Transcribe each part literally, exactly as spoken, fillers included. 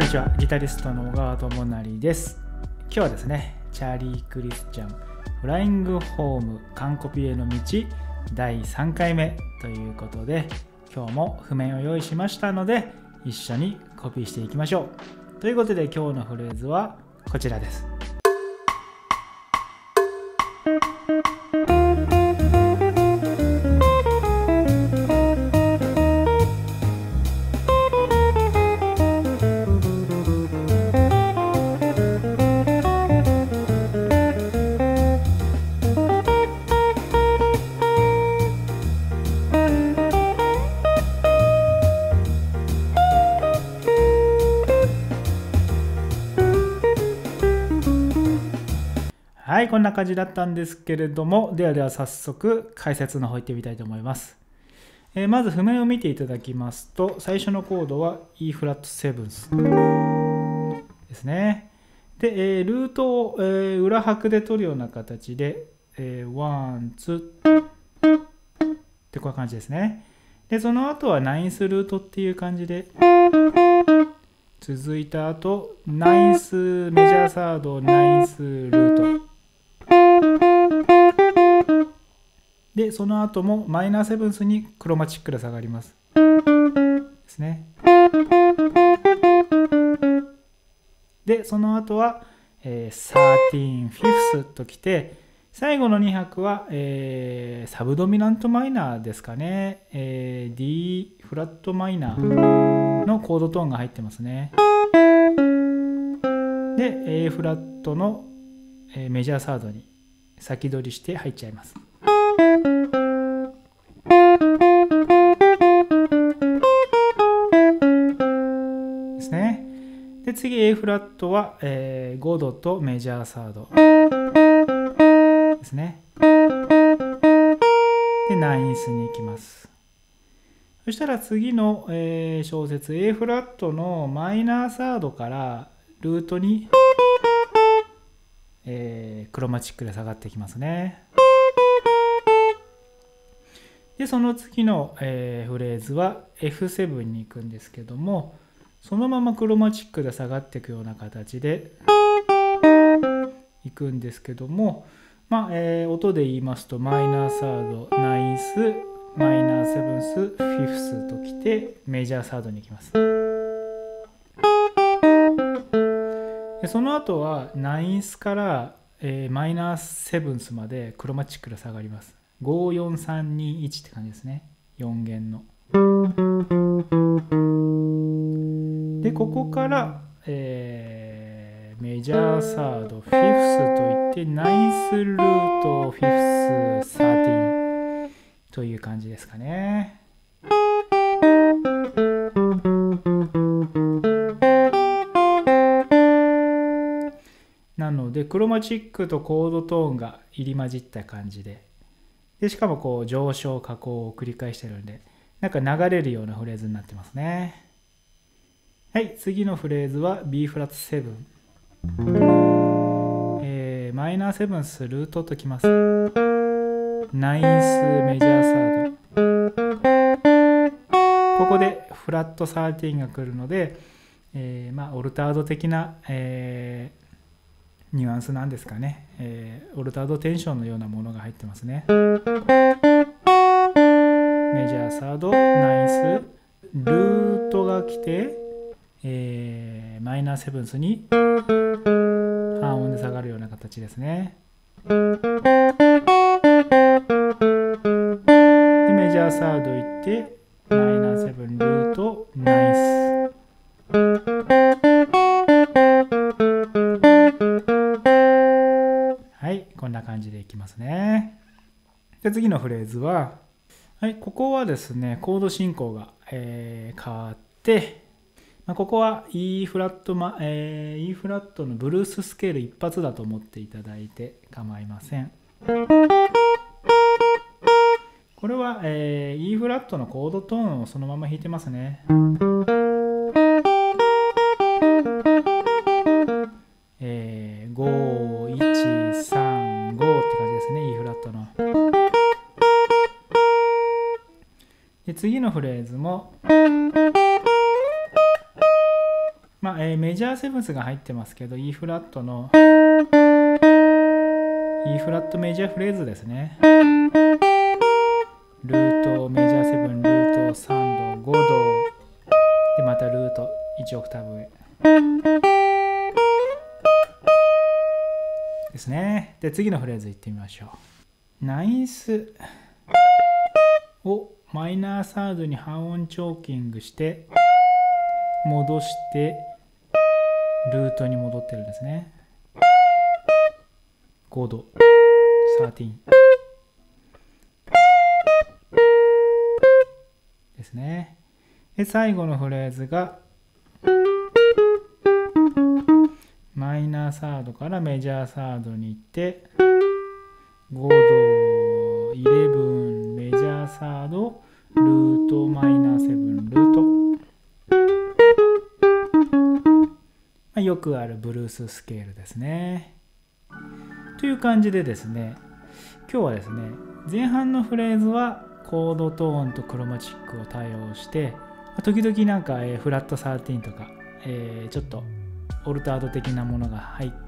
にちは、ギタリストの小川智成です。今日はですね、チャーリー・クリスチャンフライングホーム完コピへの道だいさんかいめということで、今日も譜面を用意しましたので一緒にコピーしていきましょう。ということで今日のフレーズはこちらです。はい、こんな感じだったんですけれども、ではでは早速解説の方行ってみたいと思います。えー、まず譜面を見ていただきますと、最初のコードは イーフラットセブンス ですね。で、えー、ルートを、えー、裏拍で取るような形で、えー、ワン、ツーってこういう感じですね。で、その後はナインスルートっていう感じで、続いた後、ナインスメジャーサード、ナインスルート。で、その後もマイナーセブンスにクロマチックで下がります。ですね。で、その後は、えー、サーティーン、フィフスときて、最後のに拍は、えー、サブドミナントマイナーですかね。えー、D フラットマイナーのコードトーンが入ってますね。で、A フラットの、えー、メジャーサードに先取りして入っちゃいます。ですね。で、次 A フラットは、えー、ごドとメジャーサードですね。で、ナインスに行きます。そしたら次の、えー、小節 A フラットのマイナーサードからルートに、えー、クロマチックで下がってきますね。で、その次の、えー、フレーズは エフセブン に行くんですけども、そのままクロマチックで下がっていくような形で行くんですけども、まあえー、音で言いますとマイナーサード、ナインス、マイナーセブンス、フィフスときてメジャーサードに行きます。でその後はナインスから、えー、マイナーセブンスまでクロマチックで下がります。ご、よん、さん、に、いちって感じですね。よん弦の。で、ここから、えー、メジャーサード、フィフスといって、ナインスルート、フィフス、サーティーンという感じですかね。なので、クロマチックとコードトーンが入り混じった感じで、でしかもこう上昇下降を繰り返してるんで、なんか流れるようなフレーズになってますね。はい、次のフレーズは B フラットセブン、えー、マイナーセブンスルートときます。ナインスメジャーサード、ここでフラットサーティーンが来るので、えー、まあオルタード的な、えーニュアンスなんですかね、えー、オルタードテンションのようなものが入ってますね。メジャーサード、ナインス、ルートが来て、えー、マイナーセブンスに半音で下がるような形ですね。で、メジャーサード行って、マイナーセブン、ルート、ナイス。はい、こんな感じでいきますね。で、次のフレーズは、はい、ここはですね、コード進行が、えー、変わって、まあ、ここは E フラット、まえー、E フラットのブルーススケール一発だと思っていただいて構いません。これは、えー、E フラットのコードトーンをそのまま弾いてますね。えー、ご、いち、さん、ごって感じですね、E フラットの。で、次のフレーズも、まああ、えー、メジャーセブンスが入ってますけど E フラットの E フラットメジャーフレーズですね。ルートメジャーセブン、ルートさんど、ごどでまたルートいちオクターブ上ですね。で次のフレーズいってみましょう。ナイスをマイナーサードに半音チョーキングして戻してルートに戻ってるんですね。ごど、じゅうさんですね。で最後のフレーズがマイナーサードからメジャーサードに行ってごど、じゅういちメジャーサード、ルートマイナーセブン、ルート、まあ、よくあるブルーススケールですね。という感じでですね、今日はですね、前半のフレーズはコードトーンとクロマチックを対応して、時々なんか、えー、フラットじゅうさんとか、えー、ちょっとオルタード的なものが入って、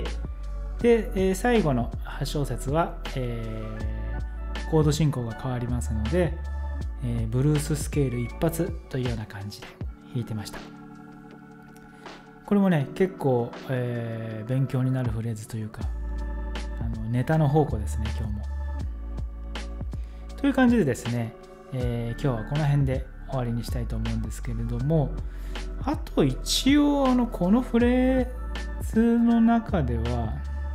で、えー、最後のはち小節は、えー、コード進行が変わりますので、えー、ブルーススケール一発というような感じで弾いてました。これもね、結構、えー、勉強になるフレーズというか、あのネタの宝庫ですね、今日も。という感じでですね、えー、今日はこの辺で終わりにしたいと思うんですけれども、あと一応あのこのフレーズの中では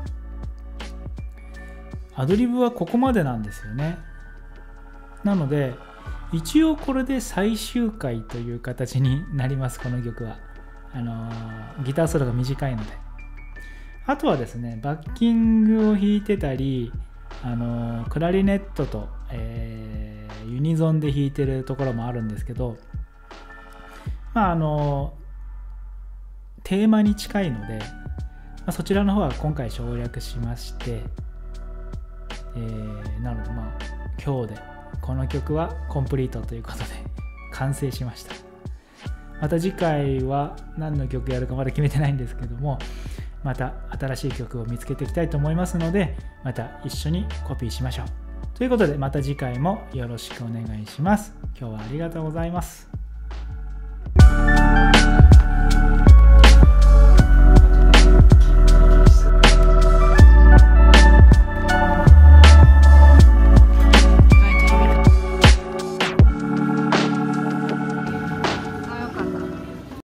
アドリブはここまでなんですよね。なので一応これで最終回という形になります。この曲はあのー、ギターソロが短いので、あとはですねバッキングを弾いてたり、あのー、クラリネットと、えー、ユニゾンで弾いてるところもあるんですけど、まああのー、テーマに近いので、まあ、そちらの方は今回省略しまして、えー、なのでまあ今日でこの曲はコンプリートということで完成しました。また次回は何の曲やるかまだ決めてないんですけども、また新しい曲を見つけていきたいと思いますので、また一緒にコピーしましょう。ということでまた次回もよろしくお願いします。今日はありがとうございます。